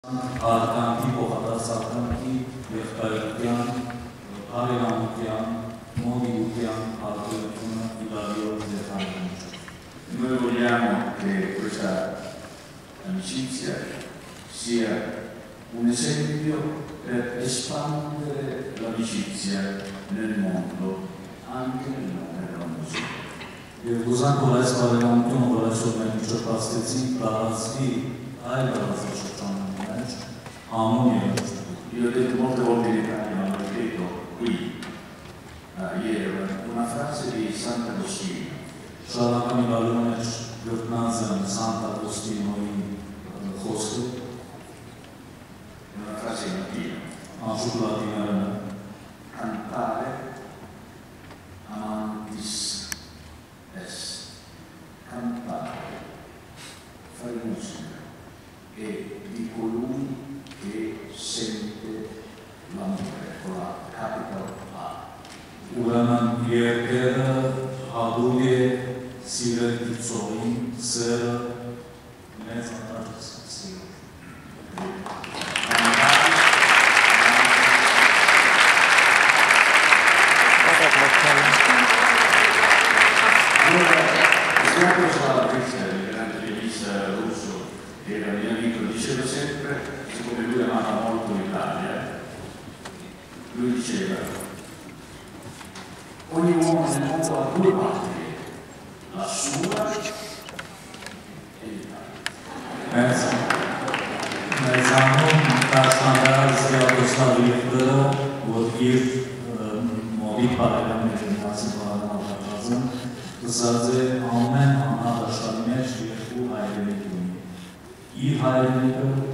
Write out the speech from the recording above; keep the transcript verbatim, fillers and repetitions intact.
Արտանքի փոխադարձականքի եղբայրության, արևամտյան, մոդիության արտադրությունը Italia ձեռնարկում։ Noi vogliamo che questa amicizia sia un esempio per espandere l'amicizia nel mondo, anche nella musica. Եվ ուզանք, որ այս բարեկամությունը, որ այսօր մենք միջոցառեցինք, տարածվի այլ տարածաշրջանների մեջ, համոն երաժշտություն։ Io ho detto molte volte in Italia, ma l'ho detto qui, uh, ieri, una frase di Sant'Agostino. Շարականի բարում մեջ գրտնած են Սանտ'Ագոստինոյի խոսքը, una frase in latino. անշուտ լատիներեն է, Cantare amantis est. Cantare, fare musica, è di colui che sente l'amore, con la capital A. ուրեմն երկերը հատուկ է սիրել գիծողին, սերը մեծ անարժ սիրել։ Allora, il grande pianista russo, che era mio amico, diceva sempre, siccome lui amava molto l'Italia, lui diceva: ogni uomo nel mondo ha due patrie, la sua e l'Italia. Մեծ անում տաշտանդարար զիադոստավ երկրը, որ իր մոդի պարելամներ միացին բարանավատազն, կսած է ամեն անհատաշանի մեջ երկու հայրենիք ունի։ Իր հայրենիքը